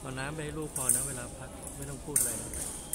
เอาน้ำไปให้ลูกพอนะเวลาพักไม่ต้องพูดอะไร